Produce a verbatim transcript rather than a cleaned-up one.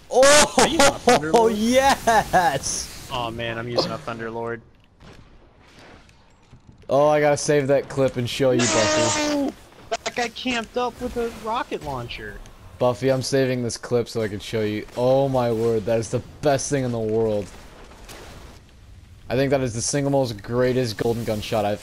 Oh, oh yes! Oh man, I'm using a Thunderlord. Oh, I gotta save that clip and show you, Buffy. No! That guy camped up with a rocket launcher. Buffy, I'm saving this clip so I can show you. Oh my word, that is the best thing in the world. I think that is the single most greatest golden gun shot I've